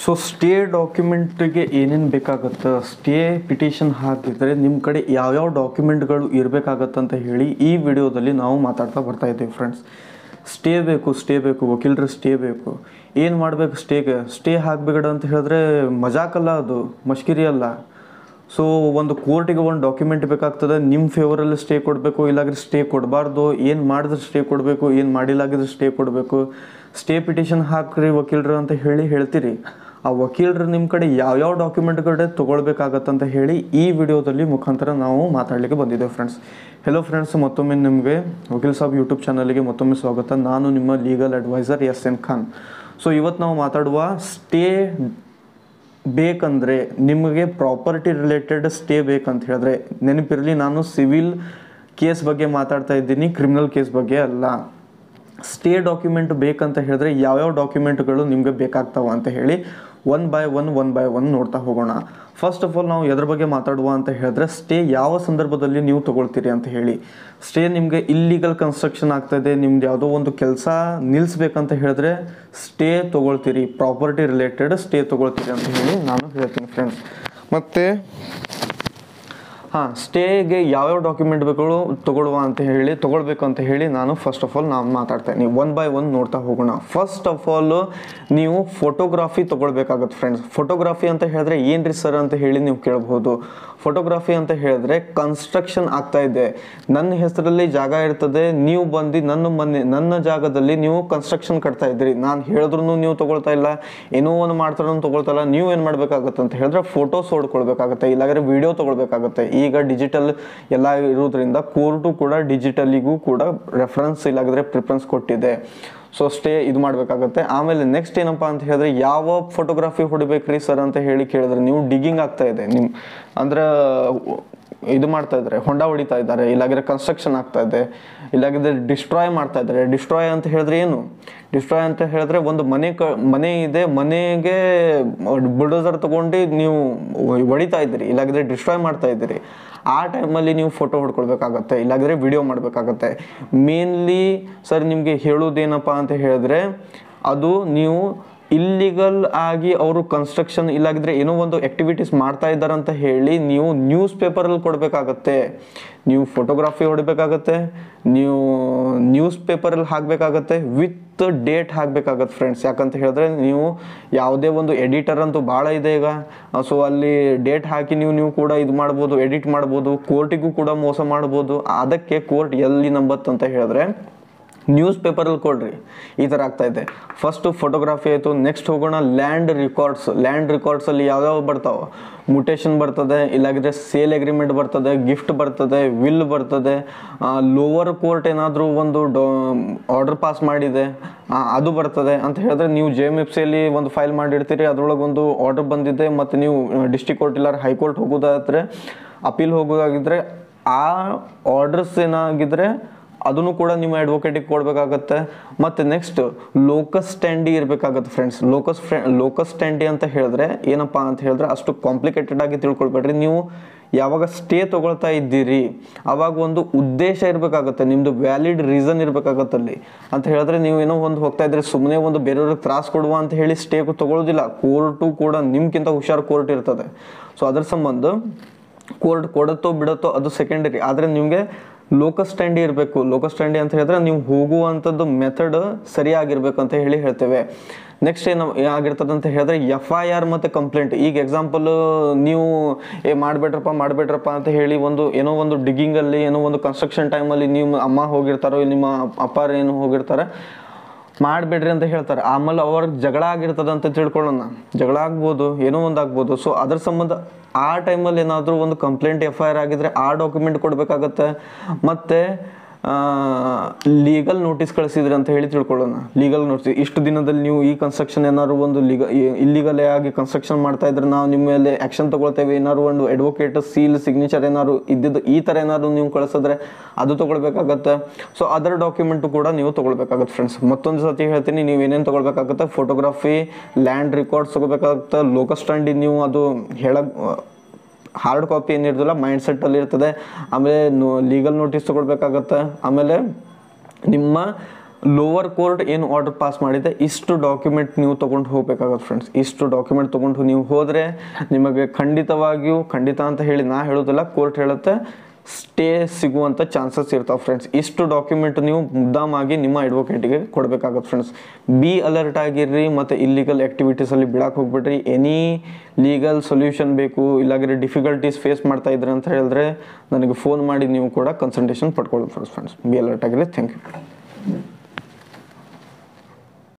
So stay ಡಾಕ್ಯುಮೆಂಟಿಗೆ ಏನೇನು ಬೇಕಾಗುತ್ತೆ, stay petition ಹಾಕಿದರೆ ನಿಮ್ಮ ಕಡೆ ಯಾವ್ಯಾವ ಡಾಕ್ಯುಮೆಂಟ್ಗಳು ಇರಬೇಕಾಗತ್ತೆ ಅಂತ ಹೇಳಿ ಈ ವಿಡಿಯೋದಲ್ಲಿ ನಾವು ಮಾತಾಡ್ತಾ ಬರ್ತಾ ಇದ್ದೀವಿ ಫ್ರೆಂಡ್ಸ್. ಸ್ಟೇ ಬೇಕು ವಕೀಲರು ಸ್ಟೇ ಬೇಕು. ಏನು ಮಾಡಬೇಕು ಸ್ಟೇ ಹಾಕಬೇಡ ಅಂತ ಹೇಳಿದ್ರೆ ಮಜಾಕಲ್ಲ, ಅದು ಮಷ್ಕಿರಿ ಅಲ್ಲ. ಸೊ ಒಂದು ಕೋರ್ಟಿಗೆ ಒಂದು ಡಾಕ್ಯುಮೆಂಟ್ ಬೇಕಾಗ್ತದೆ, ನಿಮ್ಮ ಫೇವರಲ್ಲಿ ಸ್ಟೇ ಕೊಡಬೇಕು, ಇಲ್ಲಾಂದ್ರೆ ಸ್ಟೇ ಕೊಡಬಾರ್ದು, ಏನು ಮಾಡಿದ್ರೆ ಸ್ಟೇ ಕೊಡಬೇಕು, ಏನು ಮಾಡಿಲ್ಲಾಗಿದ್ರೆ ಸ್ಟೇ ಕೊಡಬೇಕು. ಸ್ಟೇ ಪಿಟಿಷನ್ ಹಾಕ್ರಿ ವಕೀಲರು ಅಂತ ಹೇಳ್ತೀರಿ. ಆ ವಕೀಲರು ನಿಮ್ಮ ಕಡೆ ಯಾವ್ಯಾವ ಡಾಕ್ಯುಮೆಂಟ್ಗಳೇ ತೊಗೊಳ್ಬೇಕಾಗತ್ತಂತ ಹೇಳಿ ಈ ವಿಡಿಯೋದಲ್ಲಿ ಮುಖಾಂತರ ನಾವು ಮಾತಾಡಲಿಕ್ಕೆ ಬಂದಿದ್ದೇವೆ ಫ್ರೆಂಡ್ಸ್. ಹೆಲೋ ಫ್ರೆಂಡ್ಸ್, ಮತ್ತೊಮ್ಮೆ ನಿಮಗೆ ವಕೀಲ್ ಸಾಬ್ ಯೂಟ್ಯೂಬ್ ಚಾನಲ್ಗೆ ಮತ್ತೊಮ್ಮೆ ಸ್ವಾಗತ. ನಾನು ನಿಮ್ಮ legal adviser SN Khan. So ಇವತ್ತು ನಾವು ಮಾತಾಡುವ ಸ್ಟೇ ಬೇಕಂದರೆ, ನಿಮಗೆ ಪ್ರಾಪರ್ಟಿ ರಿಲೇಟೆಡ್ ಸ್ಟೇ ಬೇಕಂತ ಹೇಳಿದ್ರೆ, ನೆನಪಿರಲಿ ನಾನು ಸಿವಿಲ್ ಕೇಸ್ ಬಗ್ಗೆ ಮಾತಾಡ್ತಾ ಇದ್ದೀನಿ, ಕ್ರಿಮಿನಲ್ ಕೇಸ್ ಬಗ್ಗೆ ಅಲ್ಲ. ಸ್ಟೇ ಡಾಕ್ಯುಮೆಂಟ್ ಬೇಕಂತ ಹೇಳಿದ್ರೆ ಯಾವ್ಯಾವ ಡಾಕ್ಯುಮೆಂಟ್ಗಳು ನಿಮಗೆ ಬೇಕಾಗ್ತಾವ ಅಂತ ಹೇಳಿ ಒನ್ ಬೈ ಒನ್ ನೋಡ್ತಾ ಹೋಗೋಣ. ಫಸ್ಟ್ ಆಫ್ ಆಲ್ ನಾವು ಎದ್ರ ಬಗ್ಗೆ ಮಾತಾಡುವ ಅಂತ ಹೇಳಿದ್ರೆ, ಸ್ಟೇ ಯಾವ ಸಂದರ್ಭದಲ್ಲಿ ನೀವು ತೊಗೊಳ್ತೀರಿ ಅಂತ ಹೇಳಿ. ಸ್ಟೇ ನಿಮಗೆ ಇಲ್ಲಿಗಲ್ ಕನ್ಸ್ಟ್ರಕ್ಷನ್ ಆಗ್ತಾಯಿದೆ, ನಿಮ್ದು ಯಾವುದೋ ಒಂದು ಕೆಲಸ ನಿಲ್ಲಿಸ್ಬೇಕಂತ ಹೇಳಿದ್ರೆ ಸ್ಟೇ ತೊಗೊಳ್ತೀರಿ, ಪ್ರಾಪರ್ಟಿ ರಿಲೇಟೆಡ್ ಸ್ಟೇ ತೊಗೊಳ್ತೀರಿ ಅಂತ ಹೇಳಿ ನಾನು ಹೇಳ್ತೀನಿ ಫ್ರೆಂಡ್ಸ್. ಮತ್ತು ಸ್ಟೇಗೆ ಯಾವ್ಯಾವ ಡಾಕ್ಯುಮೆಂಟ್ ಬೇಕು ತೊಗೊಳ್ಬೇಕು ಅಂತ ಹೇಳಿ ನಾನು ಫಸ್ಟ್ ಆಫ್ ಆಲ್ ನಾನು ಮಾತಾಡ್ತೇನೆ. ಒನ್ ಬೈ ಒನ್ ನೋಡ್ತಾ ಹೋಗೋಣ. ಫಸ್ಟ್ ಆಫ್ ಆಲ್ ನೀವು ಫೋಟೋಗ್ರಾಫಿ ತೊಗೊಳ್ಬೇಕಾಗತ್ತೆ ಫ್ರೆಂಡ್ಸ್. ಫೋಟೋಗ್ರಾಫಿ ಅಂತ ಹೇಳಿದ್ರೆ ಏನ್ರಿ ಸರ್ ಅಂತ ಹೇಳಿ ನೀವು ಕೇಳಬಹುದು. ಫೋಟೋಗ್ರಾಫಿ ಅಂತ ಹೇಳಿದ್ರೆ ಕನ್ಸ್ಟ್ರಕ್ಷನ್ ಆಗ್ತಾ ಇದೆ, ನನ್ನ ಹೆಸರಲ್ಲಿ ಜಾಗ ಇರ್ತದೆ, ನೀವು ಬಂದು ನನ್ನ ಜಾಗದಲ್ಲಿ ನೀವು ಕನ್ಸ್ಟ್ರಕ್ಷನ್ ಕಟ್ತಾ ಇದ್ದೀರಿ, ನಾನು ಹೇಳಿದ್ರು ನೀವು ತೊಗೊಳ್ತಾ ಇಲ್ಲ, ಏನೋ ಒಂದು ಮಾಡ್ತಾರೋ ತೊಗೊಳ್ತಾ ಇಲ್ಲ. ನೀವು ಏನು ಮಾಡಬೇಕಾಗತ್ತೆ ಅಂತ ಹೇಳಿದ್ರೆ ಫೋಟೋಸ್ ಹೊಡ್ಕೊಳ್ಬೇಕಾಗತ್ತೆ, ಇಲ್ಲಾಂದ್ರೆ ವಿಡಿಯೋ ತೊಗೊಳ್ಬೇಕಾಗತ್ತೆ. ಈಗ ಡಿಜಿಟಲ್ ಎಲ್ಲ ಇರೋದ್ರಿಂದ ಕೋರ್ಟು ಕೂಡ ಡಿಜಿಟಲಿಗೂ ಕೂಡ ರೆಫರೆನ್ಸ್ ಇಲ್ಲಾಂದ್ರೆ ಪ್ರಿಫರೆನ್ಸ್ ಕೊಟ್ಟಿದೆ. ಸೊ ಸ್ಟೇ ಇದು ಮಾಡಬೇಕಾಗತ್ತೆ. ಆಮೇಲೆ ನೆಕ್ಸ್ಟ್ ಏನಪ್ಪ ಅಂತ ಹೇಳಿದ್ರೆ, ಯಾವ ಫೋಟೋಗ್ರಾಫಿ ಹೊಡಿಬೇಕ್ರಿ ಸರ್ ಅಂತ ಹೇಳಿ ಕೇಳಿದ್ರೆ, ನೀವು ಡಿಗ್ಗಿಂಗ್ ಆಗ್ತಾ ಇದೆ, ನಿಮ್ಮ ಅಂದ್ರೆ ಇದು ಮಾಡ್ತಾ ಇದ್ದಾರೆ, ಹೊಂಡ ಹೊಡಿತಾ ಇದ್ದಾರೆ, ಇಲ್ಲಾಂದ್ರೆ ಕನ್ಸ್ಟ್ರಕ್ಷನ್ ಆಗ್ತಾ ಇದೆ, ಇಲ್ಲಾಂದ್ರೆ ಡಿಸ್ಟ್ರಾಯ್ ಮಾಡ್ತಾ ಇದ್ದಾರೆ. ಡಿಸ್ಟ್ರಾಯ್ ಅಂತ ಹೇಳಿದ್ರೆ ಏನು? ಡಿಸ್ಟ್ರಾಯ್ ಅಂತ ಹೇಳಿದ್ರೆ ಒಂದು ಮನೆ ಇದೆ, ಮನೆಗೆ ಬುಲ್ಡೋಸರ್ ತಗೊಂಡು ನೀವು ಹೊಡಿತಾ ಇದ್ದೀರಿ, ಇಲ್ಲಾಂದ್ರೆ ಡಿಸ್ಟ್ರಾಯ್ ಮಾಡ್ತಾ ಇದ್ದೀರಿ. ಆ ಟೈಮಲ್ಲಿ ನೀವು ಫೋಟೋ ಹೊಡ್ಕೊಳ್ಬೇಕಾಗತ್ತೆ, ಇಲ್ಲಾಂದರೆ ವಿಡಿಯೋ ಮಾಡಬೇಕಾಗತ್ತೆ. ಮೇನ್ಲಿ ಸರ್ ನಿಮಗೆ ಹೇಳೋದೇನಪ್ಪ ಅಂತ ಹೇಳಿದ್ರೆ, ಅದು ನೀವು ಇಲ್ಲಿಗಲ್ ಆಗಿ ಅವರು ಕನ್ಸ್ಟ್ರಕ್ಷನ್ ಇಲ್ಲಾಗಿದ್ರೆ ಏನೋ ಒಂದು ಆಕ್ಟಿವಿಟೀಸ್ ಮಾಡ್ತಾ ಇದ್ದಾರೆ ಅಂತ ಹೇಳಿ ನೀವು ನ್ಯೂಸ್ ಪೇಪರಲ್ಲಿ ಕೊಡಬೇಕಾಗತ್ತೆ. ನೀವು ಫೋಟೋಗ್ರಾಫಿ ಹೊಡಬೇಕಾಗತ್ತೆ, ನೀವು ನ್ಯೂಸ್ ಪೇಪರಲ್ಲಿ ಹಾಕಬೇಕಾಗತ್ತೆ, ವಿತ್ ಡೇಟ್ ಹಾಕಬೇಕಾಗತ್ತೆ ಫ್ರೆಂಡ್ಸ್. ಯಾಕಂತ ಹೇಳಿದ್ರೆ ನೀವು ಯಾವುದೇ ಒಂದು ಎಡಿಟರ್ ಅಂತೂ ಭಾಳ ಇದೆ ಈಗ. ಸೊ ಅಲ್ಲಿ ಡೇಟ್ ಹಾಕಿ ನೀವು ಕೂಡ ಇದು ಮಾಡ್ಬೋದು, ಎಡಿಟ್ ಮಾಡ್ಬೋದು, ಕೋರ್ಟಿಗೂ ಕೂಡ ಮೋಸ ಮಾಡ್ಬೋದು. ಅದಕ್ಕೆ ಕೋರ್ಟ್ ಎಲ್ಲಿ ನಂಬತ್ತಂತ ಹೇಳಿದ್ರೆ ನ್ಯೂಸ್ ಪೇಪರಲ್ಲಿ ಕೊಡ್ರಿ. ಈ ಥರ ಆಗ್ತಾ ಇದೆ. ಫಸ್ಟು ಫೋಟೋಗ್ರಾಫಿ ಆಯಿತು. ನೆಕ್ಸ್ಟ್ ಹೋಗೋಣ ಲ್ಯಾಂಡ್ ರಿಕಾರ್ಡ್ಸಲ್ಲಿ ಯಾವ್ಯಾವ ಬರ್ತಾವೆ? ಮುಟೇಷನ್ ಬರ್ತದೆ, ಇಲ್ಲಾಗಿದ್ರೆ ಸೇಲ್ ಅಗ್ರಿಮೆಂಟ್ ಬರ್ತದೆ, ಗಿಫ್ಟ್ ಬರ್ತದೆ, ವಿಲ್ ಬರ್ತದೆ. ಲೋವರ್ ಕೋರ್ಟ್ ಏನಾದರೂ ಒಂದು ಆರ್ಡರ್ ಪಾಸ್ ಮಾಡಿದೆ ಅದು ಬರ್ತದೆ ಅಂತ ಹೇಳಿದ್ರೆ, ನೀವು JMFCಯಲ್ಲಿ ಒಂದು ಫೈಲ್ ಮಾಡಿರ್ತೀರಿ, ಅದರೊಳಗೆ ಒಂದು ಆರ್ಡರ್ ಬಂದಿದೆ, ಮತ್ತು ನೀವು ಡಿಸ್ಟ್ರಿಕ್ಟ್ ಕೋರ್ಟ್ ಇಲ್ಲ ಹೈಕೋರ್ಟ್ ಹೋಗೋದಾದ್ರೆ, ಅಪೀಲ್ ಹೋಗೋದಾಗಿದ್ದರೆ ಆ ಆರ್ಡರ್ಸ್ ಏನಾಗಿದ್ರೆ ಅದನ್ನು ಕೂಡ ನಿಮ್ಮ ಅಡ್ವೊಕೇಟಿಗೆ ಕೊಡಬೇಕಾಗತ್ತೆ. ಮತ್ತು ನೆಕ್ಸ್ಟ್ ಲೋಕಸ್ ಸ್ಟ್ಯಾಂಡಿ ಇರಬೇಕಾಗತ್ತೆ ಫ್ರೆಂಡ್ಸ್. ಲೋಕಸ್ ಸ್ಟ್ಯಾಂಡಿ ಅಂತ ಹೇಳಿದ್ರೆ ಏನಪ್ಪ ಅಂತ ಹೇಳಿದ್ರೆ, ಅಷ್ಟು ಕಾಂಪ್ಲಿಕೇಟೆಡ್ ಆಗಿ ತಿಳ್ಕೊಳ್ಬೇಡ್ರಿ. ನೀವು ಯಾವಾಗ ಸ್ಟೇ ತೊಗೊಳ್ತಾ ಇದ್ದೀರಿ ಆವಾಗ ಒಂದು ಉದ್ದೇಶ ಇರಬೇಕಾಗತ್ತೆ, ನಿಮ್ಮದು ವ್ಯಾಲಿಡ್ ರೀಸನ್ ಇರಬೇಕಾಗತ್ತಲ್ಲಿ. ಅಂತ ಹೇಳಿದ್ರೆ ನೀವು ಏನೋ ಒಂದು ಹೋಗ್ತಾ ಇದ್ರೆ ಸುಮ್ಮನೆ ಒಂದು ಬೇರೆಯವ್ರಿಗೆ ತ್ರಾಸ ಕೊಡುವ ಅಂತ ಹೇಳಿ ಸ್ಟೇ ತೊಗೊಳ್ಳೋದಿಲ್ಲ. ಕೋರ್ಟು ಕೂಡ ನಿಮ್ಗಿಂತ ಹುಷಾರು ಕೋರ್ಟ್ ಇರ್ತದೆ. ಸೊ ಅದ್ರ ಸಂಬಂಧ ಕೋರ್ಟ್ ಕೊಡುತ್ತೋ ಬಿಡುತ್ತೋ ಅದು ಸೆಕೆಂಡರಿ, ಆದರೆ ನಿಮಗೆ ಲೋಕಸ್ ಸ್ಟ್ಯಾಂಡಿ ಇರಬೇಕು. ಲೋಕಸ್ ಸ್ಟ್ಯಾಂಡಿ ಅಂತ ಹೇಳಿದ್ರೆ ನೀವು ಹೋಗುವಂಥದ್ದು ಮೆಥಡ್ ಸರಿಯಾಗಿರ್ಬೇಕು ಅಂತ ಹೇಳಿ ಹೇಳ್ತೇವೆ. ನೆಕ್ಸ್ಟ್ ಏನು ಆಗಿರ್ತದೆ ಅಂತ ಹೇಳಿದ್ರೆ FIR ಮತ್ತು ಕಂಪ್ಲೇಂಟ್. ಈಗ ಎಕ್ಸಾಂಪಲ್ ನೀವು ಮಾಡಬೇಡ್ರಪ್ಪ ಅಂತ ಹೇಳಿ ಏನೋ ಒಂದು ಡಿಗ್ಗಿಂಗಲ್ಲಿ ಏನೋ ಒಂದು ಕನ್ಸ್ಟ್ರಕ್ಷನ್ ಟೈಮಲ್ಲಿ ನಿಮ್ಮ ಅಮ್ಮ ಹೋಗಿರ್ತಾರೋ, ನಿಮ್ಮ ಅಪ್ಪಾರು ಏನು ಹೋಗಿರ್ತಾರೆ, ಮಾಡಬೇಡ್ರಿ ಅಂತ ಹೇಳ್ತಾರೆ. ಆಮೇಲೆ ಅವ್ರಿಗೆ ಜಗಳ ಆಗಿರ್ತದೆ ಅಂತ ತಿಳ್ಕೊಳ್ಳೋಣ, ಜಗಳ ಆಗ್ಬೋದು, ಏನೋ ಒಂದು ಆಗ್ಬೋದು. ಸೊ ಅದ್ರ ಸಂಬಂಧ ಆ ಟೈಮಲ್ಲಿ ಏನಾದರೂ ಒಂದು ಕಂಪ್ಲೇಂಟ್ FIR ಆಗಿದ್ರೆ ಆ ಡಾಕ್ಯುಮೆಂಟ್ ಕೊಡಬೇಕಾಗತ್ತೆ. ಮತ್ತು ಲೀಗಲ್ ನೋಟಿಸ್ ಕಳಿಸಿದ್ರಿ ಅಂತ ಹೇಳಿ ತಿಳ್ಕೊಳ್ಳೋಣ. ಲೀಗಲ್ ನೋಟಿಸ್, ಇಷ್ಟು ದಿನದಲ್ಲಿ ನೀವು ಈ ಕನ್ಸ್ಟ್ರಕ್ಷನ್ ಏನಾದ್ರು ಒಂದು ಇಲ್ಲಿಗಲೇ ಆಗಿ ಕನ್ಸ್ಟ್ರಕ್ಷನ್ ಮಾಡ್ತಾ ಇದ್ರೆ ನಾವು ನಿಮ್ಮ ಮೇಲೆ ಆ್ಯಕ್ಷನ್ ತೊಗೊಳ್ತೇವೆ, ಏನಾದ್ರು ಒಂದು ಅಡ್ವೊಕೇಟ್ ಸೀಲ್ ಸಿಗ್ನೇಚರ್ ಏನಾದ್ರು ಇದ್ದಿದ್ದು ಈ ಥರ ಏನಾದ್ರು ನೀವು ಕಳಿಸಿದ್ರೆ ಅದು ತೊಗೊಳ್ಬೇಕಾಗತ್ತೆ. ಸೊ ಅದರ ಡಾಕ್ಯುಮೆಂಟು ಕೂಡ ನೀವು ತೊಗೊಳ್ಬೇಕಾಗತ್ತೆ ಫ್ರೆಂಡ್ಸ್. ಮತ್ತೊಂದು ಸತಿ ಹೇಳ್ತೀನಿ, ನೀವು ಏನೇನು ತೊಗೊಳ್ಬೇಕಾಗತ್ತೆ: ಫೋಟೋಗ್ರಾಫಿ, ಲ್ಯಾಂಡ್ ರಿಕಾರ್ಡ್ಸ್ ತೊಗೋಬೇಕಾಗತ್ತೆ, ಲೋಕಸ್ ಸ್ಟ್ಯಾಂಡಿ ನೀವು ಅದು ಹಾರ್ಡ್ ಕಾಪಿ ಏನಿರೋದಿಲ್ಲ ಮೈಂಡ್ ಸೆಟ್ಟಲ್ಲಿ ಇರ್ತದೆ. ಆಮೇಲೆ ಲೀಗಲ್ ನೋಟಿಸ್ ತೊಗೊಳ್ಬೇಕಾಗತ್ತೆ. ಆಮೇಲೆ ನಿಮ್ಮ ಲೋವರ್ ಕೋರ್ಟ್ ಏನು ಆರ್ಡರ್ ಪಾಸ್ ಮಾಡಿದೆ ಇಷ್ಟು ಡಾಕ್ಯುಮೆಂಟ್ ನೀವು ತೊಗೊಂಡು ಹೋಗ್ಬೇಕಾಗತ್ತೆ ಫ್ರೆಂಡ್ಸ್. ಇಷ್ಟು ಡಾಕ್ಯುಮೆಂಟ್ ತೊಗೊಂಡು ನೀವು ಹೋದರೆ ನಿಮಗೆ ಖಂಡಿತ ಅಂತ ಹೇಳಿ ನಾ ಹೇಳೋದಿಲ್ಲ, ಕೋರ್ಟ್ ಹೇಳುತ್ತೆ, ಸ್ಟೇ ಸಿಗುವಂಥ ಚಾನ್ಸಸ್ ಇರ್ತಾವೆ ಫ್ರೆಂಡ್ಸ್. ಇಷ್ಟು ಡಾಕ್ಯುಮೆಂಟ್ ನೀವು ಮುದ್ದಾಮಾಗಿ ನಿಮ್ಮ ಅಡ್ವೊಕೇಟಿಗೆ ಕೊಡಬೇಕಾಗತ್ತೆ ಫ್ರೆಂಡ್ಸ್. ಬಿ ಅಲರ್ಟ್ ಆಗಿರ್ರಿ ಮತ್ತು ಇಲ್ಲಿಗಲ್ ಆ್ಯಕ್ಟಿವಿಟೀಸಲ್ಲಿ ಬಿಡಕ್ಕೆ ಹೋಗ್ಬಿಡ್ರಿ. ಎನಿ ಲೀಗಲ್ ಸೊಲ್ಯೂಷನ್ ಬೇಕು, ಇಲ್ಲಾಗಿದ್ರೆ ಡಿಫಿಕಲ್ಟೀಸ್ ಫೇಸ್ ಮಾಡ್ತಾ ಇದ್ರಿ ಅಂತ ಹೇಳಿದ್ರೆ ನನಗೆ ಫೋನ್ ಮಾಡಿ ನೀವು ಕೂಡ ಕನ್ಸಲ್ಟೇಷನ್ ಪಡ್ಕೊಳ್ಳಿ ಫ್ರೆಂಡ್ಸ್. ಬಿ ಅಲರ್ಟ್ ಆಗಿರಿ. Thank you.